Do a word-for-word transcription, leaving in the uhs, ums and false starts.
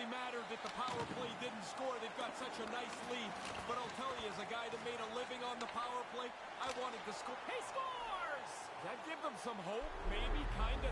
really mattered that the power play didn't score. They've got such a nice lead. But I'll tell you, as a guy that made a living on the power play, I wanted to score. He scores! Does that give them some hope? Maybe, kind